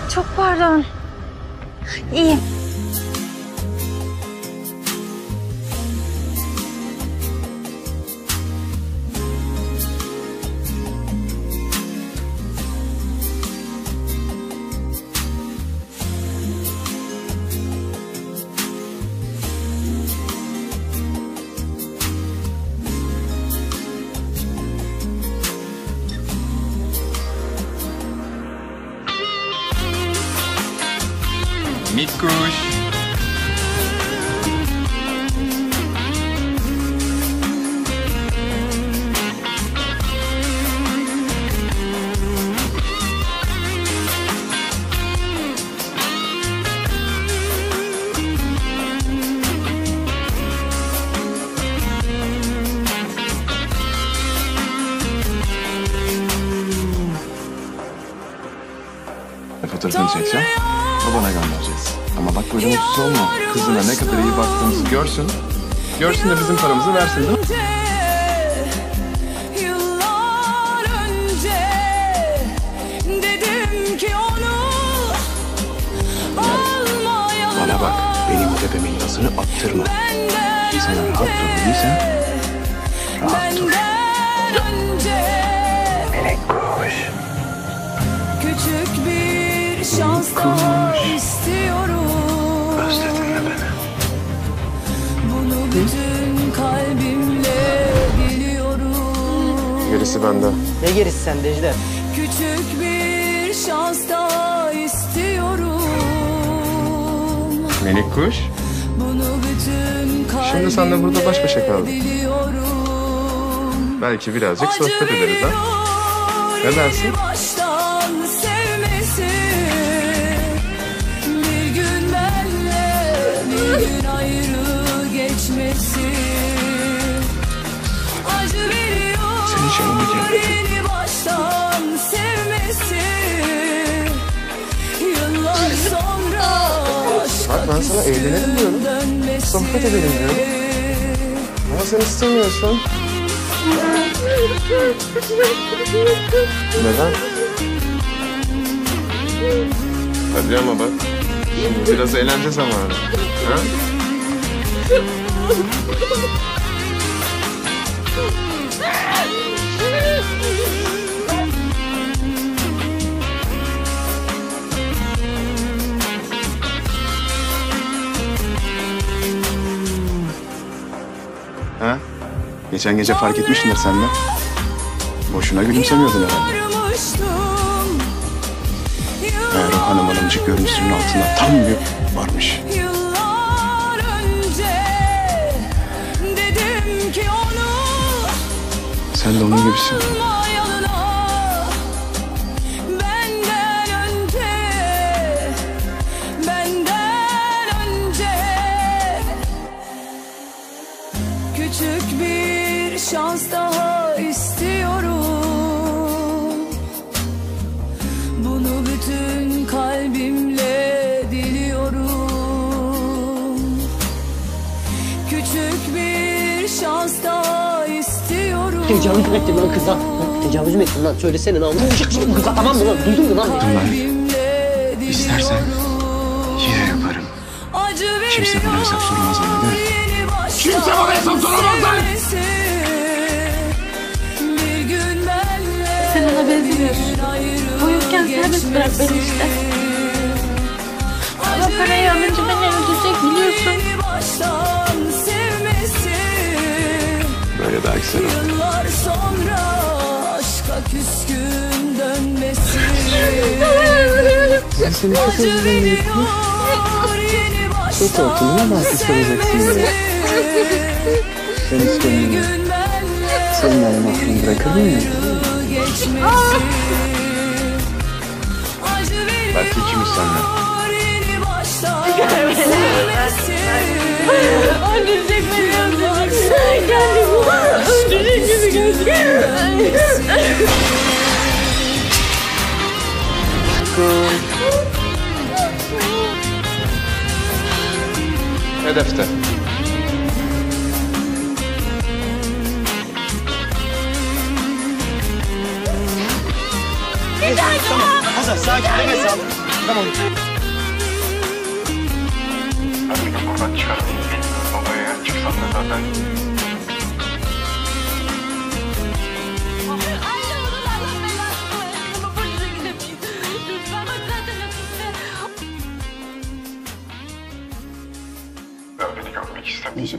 Çok pardon. İyiyim. Mikkuş. Fotoğrafını çekeceğim. Babana göndereceğiz. Ama bak böyle mutsuz olma. Kızına ne kadar iyi baktığımızı görsün. Görsün de bizim paramızı versin değil mi? Yıllar önce dedim ki onu almayalım. Bana bak, benim tepemin yazını attırma. Sen rahat dur değilsen rahat dur. Melek kuş. Küçük bir şans daha istiyorum. Özledin mi beni? Bunu bütün kalbimle biliyorum. Gerisi bende. Ne gerisi sende Ejder? Küçük bir şans daha istiyorum. Melek kuş. Bunu bütün kalbimle Şimdi senle burada baş başa kaldık. biliyorum. Belki birazcık sohbet ederiz ha. Ne dersin? Baştan sevmesi, bir gün benle bir gün ayrı geçmesi. Acı veriyor Seni canımı yerim. yeni baştan sevmesi. Yıllar sonra Bak ben sana evlenelim diyorum. dönmesi. Sohbet edelim diyorum. Ama sen istemiyorsun. Neden? Hadi ama bak. Şimdi biraz eğlence zamanı. Ha? Ha? Geçen gece fark etmişsindir sen de. Boşuna gülümsemiyordun herhalde. Meğer o hanım hanımcık görüntüsünün altında tam bir varmış. Yıllar önce dedim ki onu Sen de onun gibisin. alma yanına. Benden önce küçük bir şans daha istiyorum. Bunu bütün kalbimle diliyorum. Küçük bir şans daha istiyorum. Tecavüz mü ettin lan kıza? Tecavüz mü ettin lan? Söylesene lan. Vuracak şimdi kıza, tamam mı lan? Duydun mu lan? İstersen yine yaparım. Kimse bana hesap sormaz anladın mı? Kimse bana hesap soramaz lan! Sen ona benzemiyorsun. O yokken serbest bırak beni işte. Ama parayı alınca beni öldürecek biliyorsun. Böyle daha güzel oldu. Yıllar sonra aşka küskün dönmesi. Ben seni çok özledim. Çok korktum ama belki soracaksın diye. Sen hiç kendini senin elini mahrum bırakır mıyım? Belki ikimiz seninle. Öldürecek beni öldürecek. Kendimi öldürecek gibi gözüküyor. Hedefte. Tamam. Hasan sakin nefes al. Tamam. Ben de buradan çıkartayım. Odaya çıksam da zaten Anne onun Allah belasını versin. Ama polise gidemeyiz. Lütfen bak zaten hapiste. ben beni görmek istemeyecek.